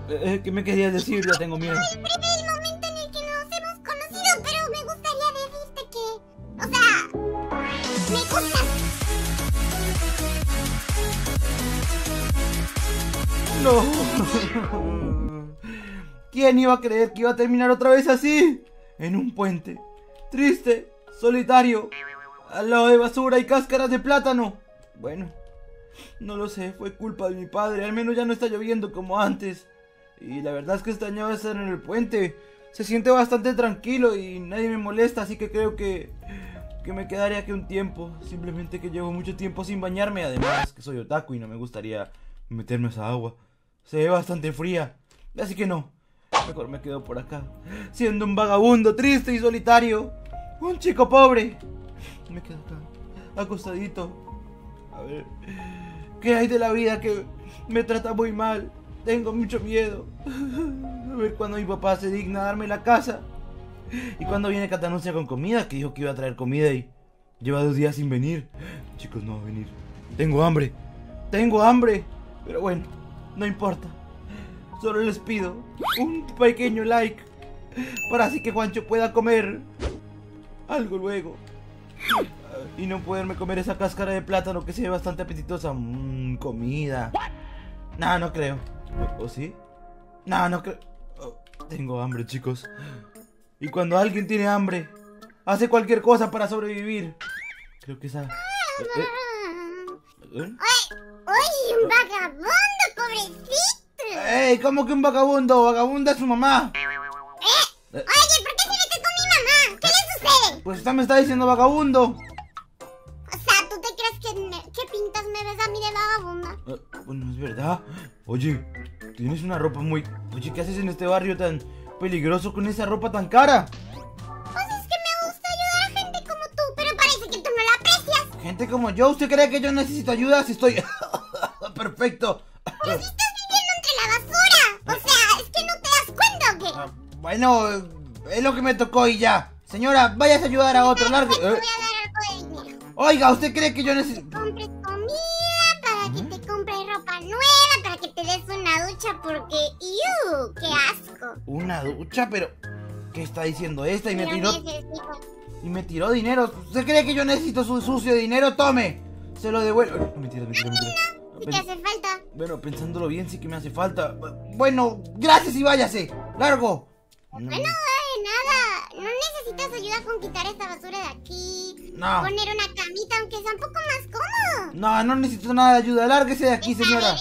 ¿Qué me querías decir? Ya tengo miedo. El primer momento en el que nos hemos conocido, pero me gustaría decirte que... O sea... Me gustas. No. ¿Quién iba a creer que iba a terminar otra vez así? En un puente. Triste, solitario, al lado de basura y cáscaras de plátano. Bueno, no lo sé, fue culpa de mi padre. Al menos ya no está lloviendo como antes. Y la verdad es que extrañaba estar en el puente. Se siente bastante tranquilo y nadie me molesta, así que creo que me quedaré aquí un tiempo. Simplemente que llevo mucho tiempo sin bañarme. Además que soy otaku y no me gustaría meterme a esa agua. Se ve bastante fría, así que no. Mejor me quedo por acá, siendo un vagabundo triste y solitario. Un chico pobre. Me quedo acá, acostadito. A ver, ¿qué hay de la vida que me trata muy mal? Tengo mucho miedo. A ver cuando mi papá se digna a darme la casa. Y cuando viene Catanuncia con comida, que dijo que iba a traer comida y lleva 2 días sin venir. Chicos, no va a venir. Tengo hambre. Tengo hambre. Pero bueno, no importa. Solo les pido un pequeño like para así que Juancho pueda comer algo luego. Y no poderme comer esa cáscara de plátano que se ve bastante apetitosa. Comida. No, no creo. ¿O sí? No, no creo. Tengo hambre, chicos. Y cuando alguien tiene hambre, hace cualquier cosa para sobrevivir. Creo que esa... ¡Uy, un vagabundo, pobrecito! ¡Ey! ¿Cómo que un vagabundo? Vagabunda es su mamá. Oye, ¿por qué se mete con mi mamá? ¿Qué le sucede? Pues usted me está diciendo vagabundo. O sea, ¿tú te crees que pintas me ves a mí de vagabunda? Bueno, es verdad. Oye, tienes una ropa muy... Oye, ¿qué haces en este barrio tan peligroso con esa ropa tan cara? Pues es que me gusta ayudar a gente como tú, pero parece que tú no la aprecias. Gente como yo, ¿usted cree que yo necesito ayuda si estoy... perfecto? Pero si estás viviendo entre la basura. O sea, ¿es que no te das cuenta o qué? Bueno, es lo que me tocó y ya. Señora, vayas a ayudar a otro. Largo. Te voy a dar algo de dinero. Oiga, ¿usted cree que yo necesito...? Compres comida, para que te compres ropa nueva, para que te des una ducha porque... ¡Iu! ¡Qué asco! ¿Una ducha? Pero... ¿Qué está diciendo esta? Y me Pero tiró... necesito... Y me tiró dinero. ¿Usted cree que yo necesito su sucio dinero? ¡Tome! Se lo devuelvo. Mentira. Si te hace falta. Bueno, pensándolo bien, sí que me hace falta. Bueno, gracias y váyase. ¡Largo! Bueno, nada. No necesitas ayuda con quitar esta basura de aquí. No. Poner una camita, aunque sea un poco más cómodo. No, no necesito nada de ayuda. Lárguese de aquí, señora.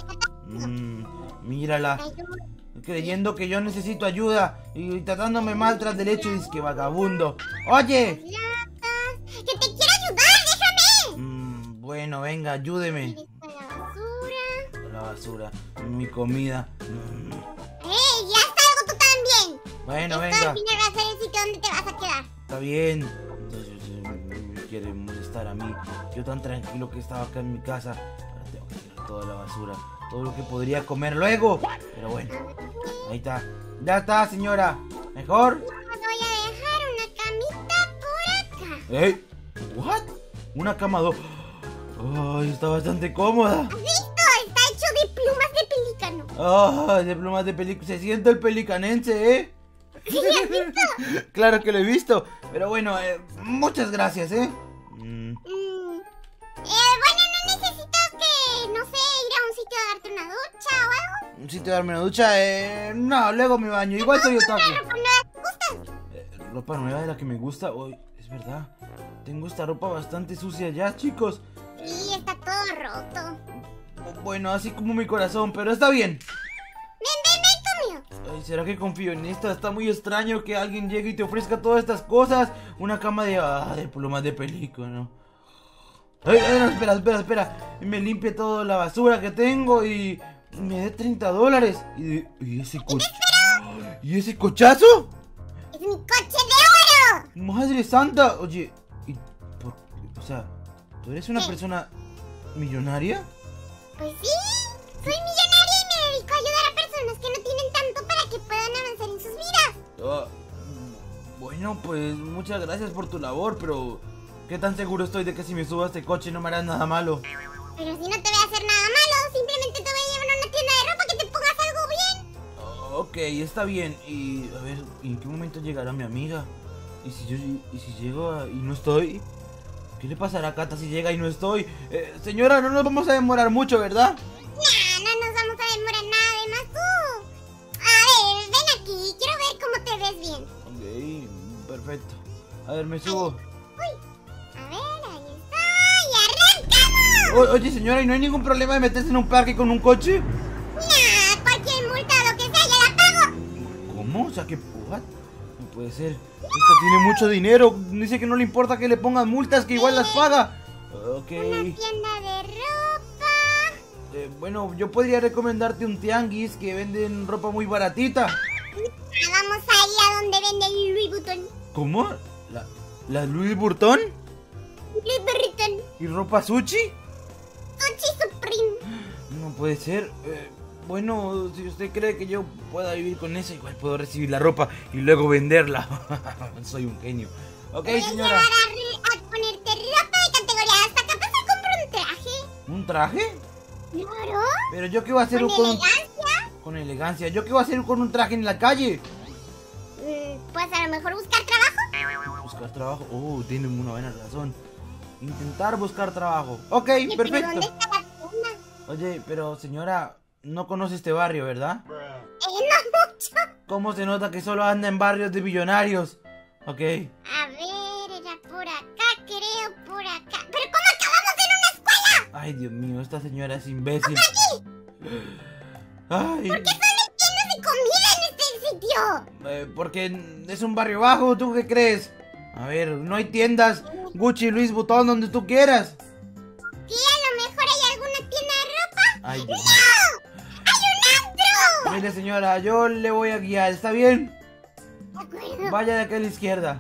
Mírala. Creyendo que yo necesito ayuda y tratándome mal tras del hecho. Dice que vagabundo. ¡Oye! ¡Que te quiero ayudar! ¡Déjame! Bueno, venga, ayúdeme. La basura, mi comida. ¡Ya está algo tú también! Bueno, Esto venga. al final va a ser el sitio donde te vas a quedar. Está bien. Entonces, me quiere molestar a mí. Yo tan tranquilo que estaba acá en mi casa. Ahora tengo que tirar toda la basura. Todo lo que podría comer luego. Pero bueno, ahí está. Ya está, señora. ¿Mejor? Voy a dejar una camita por acá. ¿Eh? ¿What? Una cama Ay, está bastante cómoda. ¿Has visto? Está hecho de plumas de pelícano. Ay, de plumas de pelícano. Se siente el pelicanense, ¿eh? ¿Sí has visto? Claro que lo he visto. Pero bueno, muchas gracias, ¿eh? Bueno, ¿no necesitas que, no sé, ir a un sitio a darte una ducha o algo? ¿Un sitio a darme una ducha? No, luego me baño. Igual soy otaku. ¿Ropa nueva te gusta? Ropa nueva de la que me gusta. Uy, es verdad. Tengo esta ropa bastante sucia ya, chicos. Sí, está todo roto. Bueno, así como mi corazón, pero está bien. Ven conmigo. Ay, ¿será que confío en esta? Está muy extraño que alguien llegue y te ofrezca todas estas cosas. Una cama de plumas de pelícano. Ay, no, espera. Me limpie toda la basura que tengo y me dé $30. ¿Y ese coche? ¿Y ese cochazo? ¡Es mi coche de oro! ¡Madre santa! Oye, o sea, ¿tú eres una persona millonaria? Pues sí, soy millonaria y me dedico a ayudar a personas que no tienen tanto para que puedan avanzar en sus vidas. Bueno, pues muchas gracias por tu labor, pero ¿qué tan seguro estoy de que si me subo a este coche no me harás nada malo? Pero si no te voy a hacer nada malo, simplemente te voy a llevar a una tienda de ropa que te pongas algo bien. Ok, está bien. Y a ver, ¿en qué momento llegará mi amiga? ¿Y si llego y no estoy? ¿Qué le pasará a Cata si llega y no estoy? Señora, no nos vamos a demorar mucho, ¿verdad? No nos vamos a demorar nada, además tú. A ver, ven aquí, quiero ver cómo te ves bien. Ok, perfecto. A ver, me subo. Uy, a ver, ahí está, y arrancamos. Oye, señora, ¿y no hay ningún problema de meterse en un parque con un coche? Nah, cualquier multa o lo que sea, ya la pago. ¿Cómo? O sea, que... ¿what? No puede ser. Esta tiene mucho dinero. Dice que no le importa que le pongan multas, que igual las paga. Ok. Una tienda de ropa. Bueno, yo podría recomendarte un tianguis que venden ropa muy baratita. Vamos ahí a donde vende el Louis Vuitton. ¿Cómo? ¿La Louis Vuitton? Louis Vuitton. ¿Y ropa Sushi? Sushi Supreme. No puede ser. Bueno, si usted cree que yo pueda vivir con eso, igual puedo recibir la ropa y luego venderla. Soy un genio. Ok, Voy a señora. llevar a ponerte ropa de categoría hasta capaz de comprar un traje. ¿Un traje? Claro. Pero yo qué voy a hacer Con con... elegancia. Con elegancia. ¿Yo qué voy a hacer con un traje en la calle? Pues a lo mejor buscar trabajo. Buscar trabajo. Oh, tienen una buena razón. Intentar buscar trabajo. Ok, Oye, pero perfecto. ¿dónde está la tienda? Oye, pero señora, no conoce este barrio, ¿verdad? No mucho. ¿Cómo se nota que solo anda en barrios de millonarios? Ok. A ver, era por acá, creo, por acá. ¿Pero cómo acabamos en una escuela? Ay, Dios mío, esta señora es imbécil. Ay, ¿Por qué solo hay tiendas de comida en este sitio? porque es un barrio bajo, ¿tú qué crees? A ver, no hay tiendas Gucci, Louis Vuitton, donde tú quieras. ¿Sí? A lo mejor hay alguna tienda de ropa. Ay, Dios mío. ¡No! ¡Hay un antro! Mire, señora, yo le voy a guiar, ¿está bien? De acuerdo. Vaya de aquí a la izquierda.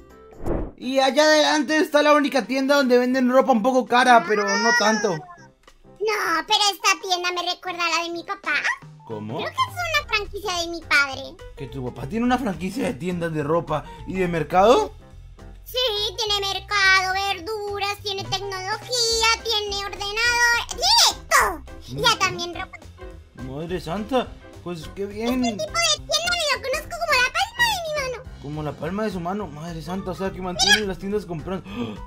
Y allá adelante está la única tienda donde venden ropa un poco cara, pero no tanto. No, pero esta tienda me recuerda a la de mi papá. ¿Cómo? Creo que es una franquicia de mi padre. ¿Que tu papá tiene una franquicia de tiendas de ropa y de mercado? Sí, tiene mercado, verduras, tiene tecnología, tiene ordenador, tiene todo. Y ya también ropa. Madre santa, pues qué bien. Este tipo de tienda me lo conozco como la palma de mi mano. Como la palma de su mano, madre santa, o sea que mantienen las tiendas comprando.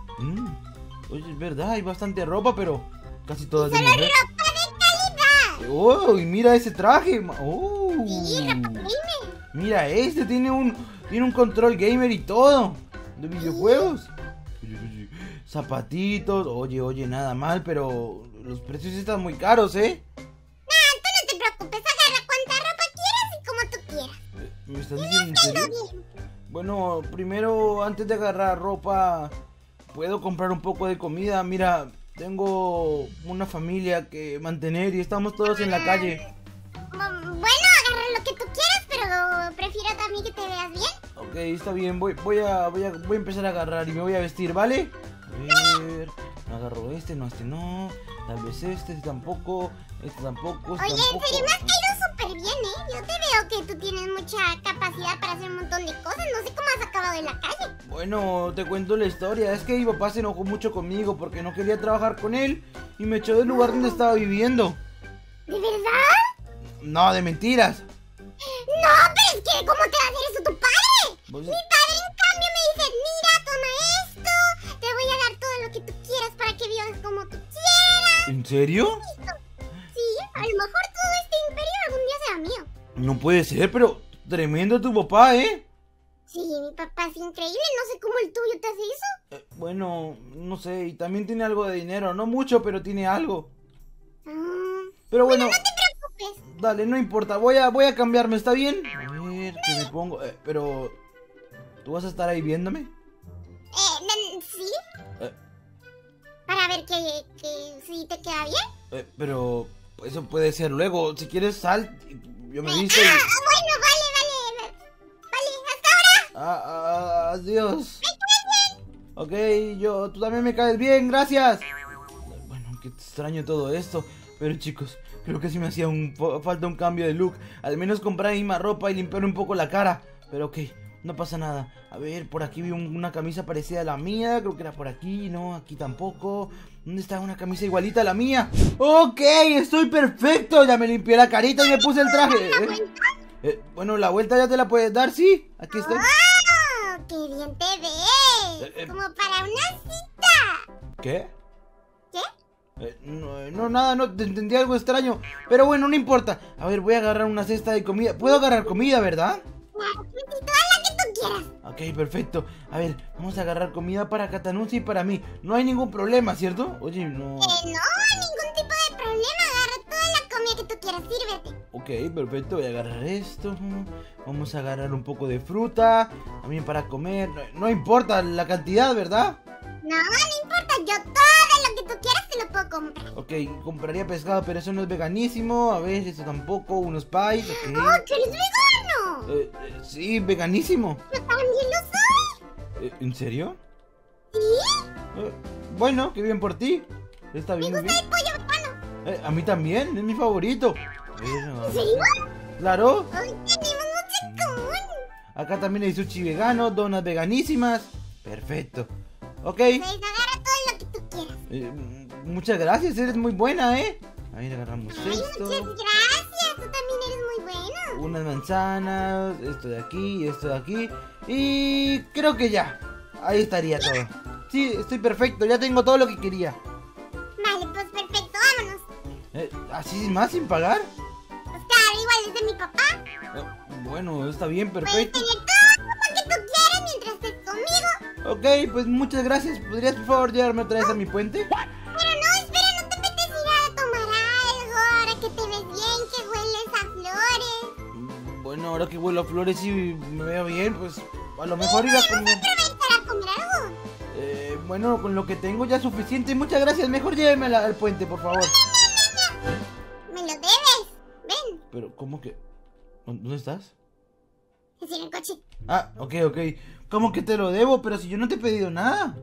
Oye, es verdad, hay bastante ropa, pero casi todas de Solo mujer. ropa de calidad. Oh, y mira ese traje. Oh. Sí, ropa gamer. Mira, este tiene un control gamer y todo. De videojuegos. Oye, zapatitos. Oye, nada mal, pero los precios están muy caros, ¿eh? Nah, tú no te preocupes, agarra cuanta ropa quieras y como tú quieras. ¿Me estás diciendo en serio? Todo bien. Bueno, primero, antes de agarrar ropa, puedo comprar un poco de comida. Mira, tengo una familia que mantener y estamos todos en la calle. Bueno, agarra lo que tú quieras, pero prefiero también que te veas bien. Ok, está bien, voy a empezar a agarrar y me voy a vestir, ¿vale? A ver, agarro este no, tal vez este tampoco, este tampoco, Oye, en serio, me has caído súper bien, ¿eh? Yo te veo que tú tienes mucha capacidad para hacer un montón de cosas. No sé cómo has acabado en la calle. Bueno, te cuento la historia, es que mi papá se enojó mucho conmigo porque no quería trabajar con él y me echó del lugar donde estaba viviendo. ¿De verdad? No, de mentiras. No, pero es que ¿cómo te va a hacer eso tu padre? Pues- Mi padre, en cambio, me dice, mira, toma esto, te voy a dar todo lo que tú quieras para que vivas como tú quieras. ¿En serio? Sí, a lo mejor todo este imperio algún día será mío. No puede ser, pero tremendo tu papá, ¿eh? Sí, mi papá es increíble, no sé cómo el tuyo te hace eso. Bueno, no sé, y también tiene algo de dinero, no mucho, pero tiene algo. Ah, Pero bueno, no te preocupes. dale, no importa, voy a cambiarme, ¿está bien? A ver, ¿qué me pongo? Pero, ¿tú vas a estar ahí viéndome? Sí, Eh, para ver que si te queda bien. pero, eso puede ser luego, si quieres sal, yo me visto y... Bueno, vale, hasta ahora. Adiós. Ok, tú también me caes bien, gracias. Bueno, qué extraño todo esto. Pero chicos, creo que sí me hacía falta un cambio de look. Al menos comprar misma ropa y limpiar un poco la cara. Pero ok, no pasa nada. A ver, por aquí vi una camisa parecida a la mía. Creo que era por aquí, no, aquí tampoco. ¿Dónde está una camisa igualita a la mía? Ok, estoy perfecto. Ya me limpié la carita y me puse el traje. Bueno, la vuelta ya te la puedes dar, ¿sí? Aquí estoy. ¡Oh! ¡Qué bien te ves! Como para una cita. ¿Qué? ¿Qué? No, nada, no, te entendí algo extraño. Pero bueno, no importa. A ver, voy a agarrar una cesta de comida. ¿Puedo agarrar comida, verdad? Claro que sí, toda la que tú quieras. Ok, perfecto. A ver, vamos a agarrar comida para Catanuncia y para mí. No hay ningún problema, ¿cierto? Oye, no... No, ningún tipo de problema. Agarra toda la comida que tú quieras, sírvete. Ok, perfecto, voy a agarrar esto. Vamos a agarrar un poco de fruta. También para comer. No importa la cantidad, ¿verdad? No importa. Yo todo lo que tú quieras te lo puedo comprar. Ok, compraría pescado, pero eso no es veganísimo. A ver, eso tampoco. Unos pies, ok. ¡Oh, que eres vegano! Sí, veganísimo. Yo también lo soy. ¿En serio? ¿Sí? Bueno, qué bien por ti. Está bien, Me muy gusta bien. el pollo vegano. A mí también, es mi favorito. ¿En serio? Claro. Hoy tenemos mucho en común. Acá también hay sushi vegano, donas veganísimas. Perfecto. Ok. Pues agarra todo lo que tú quieras. Muchas gracias, eres muy buena, ¿eh? A ver, agarramos Ay, esto. muchas gracias. Tú también eres muy bueno. Unas manzanas, esto de aquí, esto de aquí. Y creo que ya. Ahí estaría todo. Sí, estoy perfecto, ya tengo todo lo que quería. Vale, pues perfecto, vámonos. ¿Así sin más, sin pagar? Pues claro, igual es de mi papá. Bueno, está bien, Puedes perfecto. tener todo lo que tú quieras mientras estés conmigo. Ok, pues muchas gracias. ¿Podrías por favor llevarme otra vez a mi puente? Pero no, espera, ¿no te apetece ir a tomar algo? Ahora que te ves bien, que hueles a flores. Bueno, ahora que huelo a flores y me veo bien, pues a lo mejor ir a comer. Aprovechar a comer algo. Bueno, con lo que tengo ya es suficiente. Muchas gracias. Mejor lléveme al puente, por favor. Me lo debes. Ven, Pero, ¿cómo que? ¿Dónde estás? es en el coche. Ah, ok. ¿Cómo que te lo debo? Pero si yo no te he pedido nada.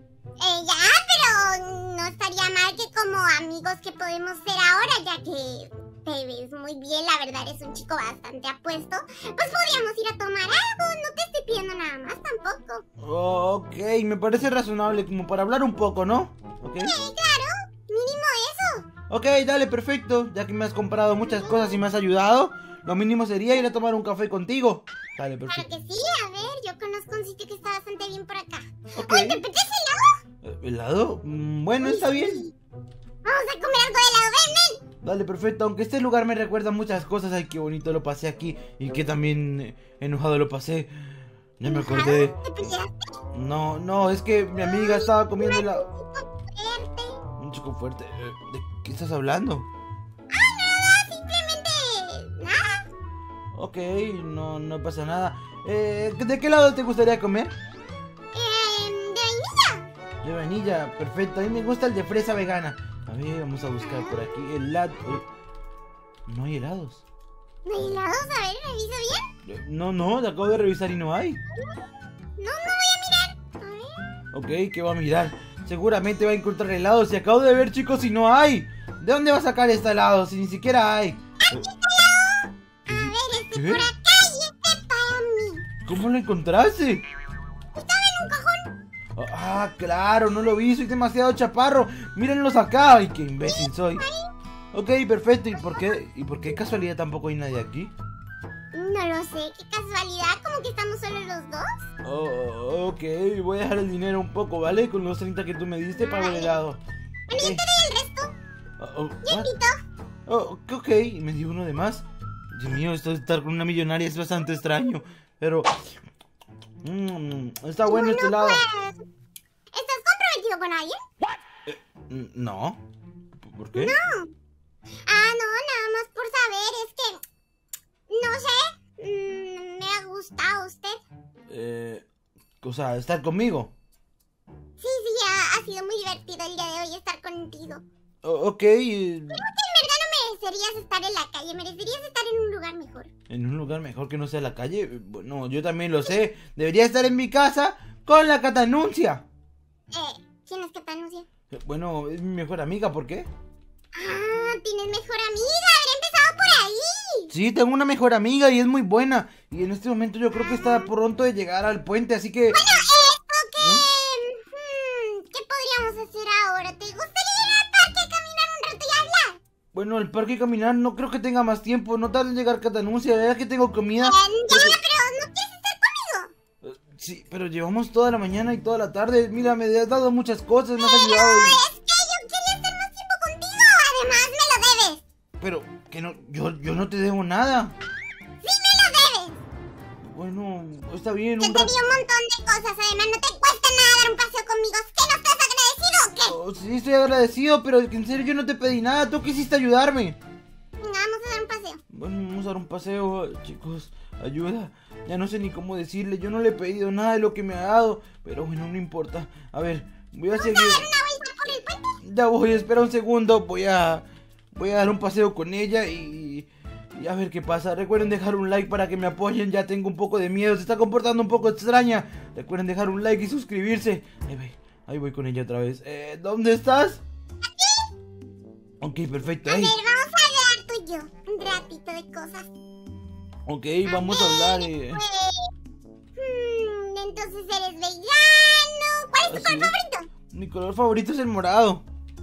Ya, pero no estaría mal que como amigos que podemos ser ahora, ya que te ves muy bien, la verdad eres un chico bastante apuesto, pues podríamos ir a tomar algo, no te estoy pidiendo nada más tampoco. Ok, me parece razonable, como para hablar un poco, ¿no? Ok. Claro, mínimo eso. Ok, dale, perfecto. Ya que me has comprado muchas cosas y me has ayudado, lo mínimo sería ir a tomar un café contigo. Dale, Claro perfecto. que sí, a ver, yo conozco un sitio que está bastante bien por acá. Ok. Oye, ¿te apetece helado? ¿Helado? Bueno, está bien. Vamos a comer algo de helado, ven. Dale, perfecto. Aunque este lugar me recuerda muchas cosas. Ay, qué bonito lo pasé aquí. Y que también enojado lo pasé. Ya me acordé. ¿Te peleaste? No, es que mi amiga estaba comiendo helado. Fuerte. Un chico fuerte. ¿De qué estás hablando? Simplemente nada. Ok, no pasa nada. ¿De qué lado te gustaría comer? De vainilla. De vainilla, perfecto. A mí me gusta el de fresa vegana. A ver, vamos a buscar por aquí helado. No hay helados. ¿No hay helados? A ver, revisa bien. No, te acabo de revisar y no hay. No voy a mirar. A ver. Ok, ¿qué va a mirar? Seguramente va a encontrar helados. Y acabo de ver, chicos, y no hay. ¿De dónde va a sacar este helado si ni siquiera hay? A ver, ¿Qué? por acá y este para mí. ¿Cómo lo encontraste? Estaba en un cajón. Ah, claro, no lo vi, soy demasiado chaparro. Mírenlos acá. Ay, qué imbécil soy. Ok, perfecto. ¿Y por qué casualidad tampoco hay nadie aquí? No lo sé, qué casualidad, como que estamos solo los dos. Ok, voy a dejar el dinero un poco, ¿vale? Con los 30 que tú me diste pago el helado. Bueno, yo te doy el resto. Yo what? invito. Ok, me dio uno de más. Dios mío, esto de estar con una millonaria es bastante extraño. Pero... está bueno este helado. Pues, ¿estás comprometido con alguien? No. ¿Por qué? No, nada más por saber, es que... No sé, me ha gustado usted. O sea, estar conmigo. Sí, ha sido muy divertido el día de hoy estar contigo. Ok, Creo que en verdad no merecerías estar en la calle, merecerías estar en un lugar mejor. en un lugar mejor que no sea la calle. Bueno, yo también lo sé. Debería estar en mi casa con la Catanuncia. ¿Quién es que te anuncia? Bueno, es mi mejor amiga, ¿por qué? Ah, tienes mejor amiga, habré empezado por ahí. Sí, tengo una mejor amiga y es muy buena. Y en este momento yo creo que está pronto de llegar al puente, así que... ¿Qué podríamos hacer ahora? ¿Te gustaría ir al parque a caminar un rato y hablar? Bueno, Bueno, el parque y caminar no creo que tenga más tiempo. No tarde en llegar Catanuncia, ya que tengo comida. Ya, pero ¿no quieres estar conmigo? Sí, pero llevamos toda la mañana y toda la tarde. Mira, me has dado muchas cosas, me has Pero ayudado. es que yo quería estar más tiempo contigo. Además, me lo debes. Pero que no, yo no te debo nada. Sí, me lo debes. Bueno, está bien. Yo te di un montón de cosas. Además, no te cuesta nada dar un paseo conmigo. ¿Es que no estás agradecido o qué? Oh, sí, estoy agradecido, pero en serio yo no te pedí nada. Tú quisiste ayudarme. Venga, vamos a dar un paseo. Bueno, vamos a dar un paseo, chicos. Ayuda. Ya no sé ni cómo decirle. Yo no le he pedido nada de lo que me ha dado. Pero bueno, no importa. A ver, voy a seguir. ¿Vamos a dar una vuelta por el puente? Ya voy, espera un segundo. Voy a dar un paseo con ella y a ver qué pasa. Recuerden dejar un like para que me apoyen. Ya tengo un poco de miedo. Se está comportando un poco extraña. Recuerden dejar un like y suscribirse. Ahí voy con ella otra vez. ¿Dónde estás? Aquí. Ok, perfecto. A ver, vamos a hablar tú y yo. Un ratito de cosas. Ok, vamos a hablar. Entonces eres vegano. ¿Cuál es tu Así color es. favorito? Mi color favorito es el morado.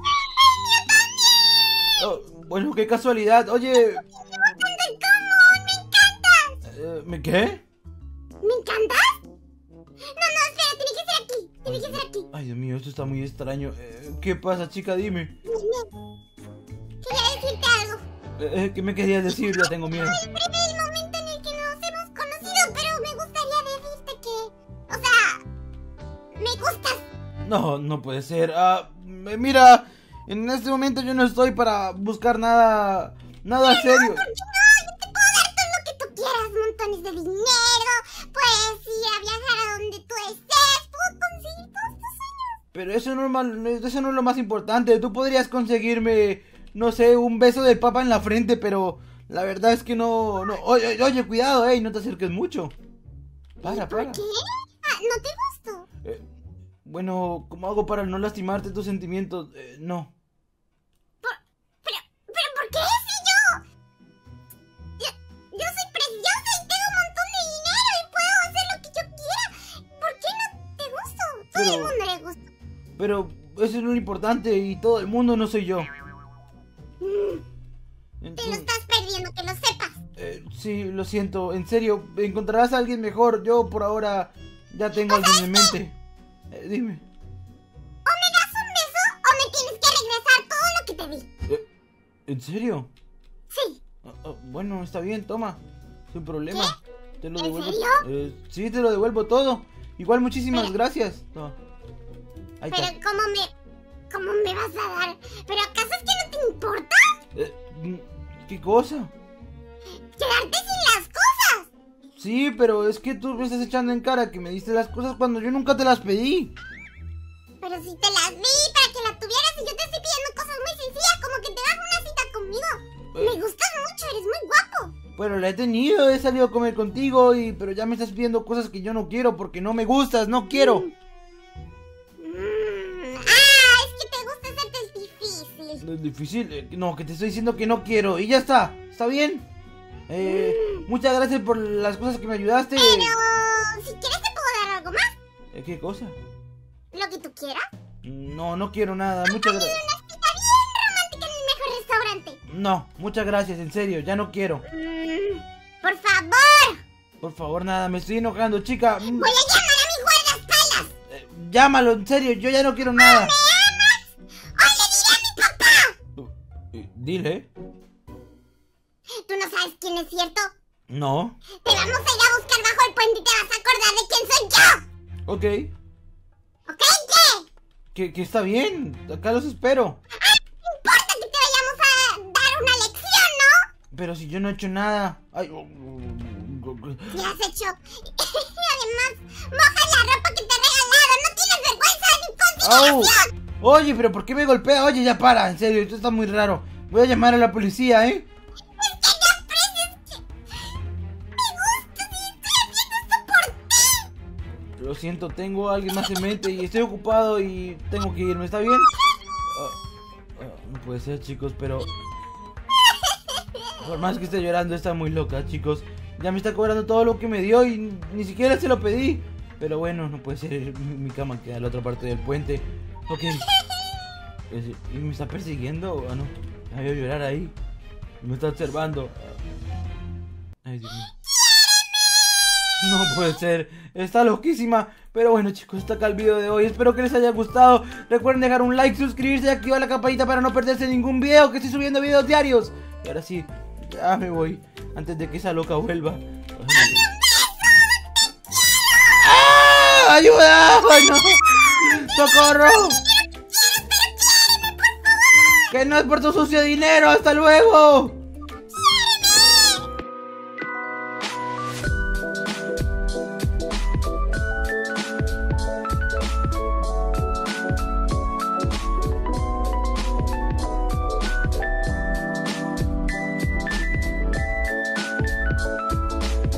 Oh, bueno, qué casualidad. Oye, Bastante común, me encantas. ¿me qué? ¿Me encantas? No, espera, tiene que ser aquí. Tiene que ser aquí. Ay, Dios mío, esto está muy extraño. ¿Qué pasa, chica? Dime. Dime. Quería decirte algo. ¿Qué me querías decir? Ya tengo miedo. El primer momento en el que nos hemos conocido, pero me gustaría decirte que... O sea... Me gustas. No, no puede ser. Mira, en este momento yo no estoy para buscar nada serio. ¿Por qué no? Yo te puedo dar todo lo que tú quieras. Montones de dinero. Puedes ir a viajar a donde tú desees. Puedo conseguir todos tus sueños. Pero eso no es lo más importante. Tú podrías conseguirme, no sé, un beso del papa en la frente, pero la verdad es que no. Oye, cuidado, no te acerques mucho. Para. ¿Por qué? ¿No te gusto? Bueno, ¿cómo hago para no lastimarte tus sentimientos? No. ¿Pero por qué si yo? Yo soy preciosa y tengo un montón de dinero y puedo hacer lo que yo quiera. ¿Por qué no te gusto? Todo el mundo le gusta. Pero eso es lo importante y todo el mundo no soy yo. Te lo estás perdiendo, que lo sepas. Sí, lo siento, en serio, encontrarás a alguien mejor. Yo por ahora ya tengo a alguien en mente. Dime. O me das un beso o me tienes que regresar todo lo que te di. ¿En serio? Sí. Bueno, está bien, toma. Sin problema. Te lo ¿En devuelvo. serio? Sí, te lo devuelvo todo. Igual muchísimas gracias. No. Ahí Pero está. ¿cómo me vas a dar? ¿Pero acaso es que no te importa? ¿Qué cosa? Quedarte sin las cosas. Sí, pero es que tú me estás echando en cara que me diste las cosas cuando yo nunca te las pedí. Pero si te las di para que las tuvieras y yo te estoy pidiendo cosas muy sencillas como que te das una cita conmigo. Me gustas mucho, eres muy guapo. Pero la he tenido, he salido a comer contigo pero ya me estás pidiendo cosas que yo no quiero porque no me gustas, no quiero. Es que te gusta hacerte el difícil. ¿Es difícil? No, que te estoy diciendo que no quiero y ya está, ¿está bien? Muchas gracias por las cosas que me ayudaste. Pero si quieres te puedo dar algo más. ¿Qué cosa? Lo que tú quieras. No quiero nada, muchas gracias. Una cita bien romántica en el mejor restaurante. No, muchas gracias, en serio, ya no quiero. Por favor. Por favor, nada, me estoy enojando, chica. Voy a llamar a mi guardaespaldas. Llámalo, en serio, yo ya no quiero nada. ¿Me amas? ¡Hoy le diré a mi papá! Dile. ¿Tú no sabes quién es cierto? No. Te vamos a ir a buscar bajo el puente y te vas a acordar de quién soy yo. Ok. ¿Ok? ¿Qué? Que está bien, acá los espero. No importa que te vayamos a dar una lección, ¿no? Pero si yo no he hecho nada. Ay. ¿Qué has hecho? Además, moja la ropa que te he regalado. No tienes vergüenza ni consideración. Oye, pero ¿por qué me golpea? Oye, ya para, en serio, esto está muy raro. Voy a llamar a la policía, Es que no aprecias que me gustas y estoy haciendo esto por ti. Lo siento, tengo a alguien más en mente y estoy ocupado y tengo que irme, ¿está bien? No puede ser, chicos, pero... Por más que esté llorando, está muy loca, chicos. Ya me está cobrando todo lo que me dio y ni siquiera se lo pedí. Pero bueno, no puede ser, mi cama queda en la otra parte del puente. Ok. ¿Y me está persiguiendo o no? La veo llorar ahí. Me está observando. Ay, Dios mío. No puede ser, está loquísima. Pero bueno, chicos, hasta acá el video de hoy. Espero que les haya gustado. Recuerden dejar un like, suscribirse y activar la campanita para no perderse ningún video, que estoy subiendo videos diarios. Y ahora sí, ya me voy antes de que esa loca vuelva. ¡Ah! ¡Ayuda! ¡Ay, no! ¡Socorro! ¡Que no es por tu sucio dinero! ¡Hasta luego!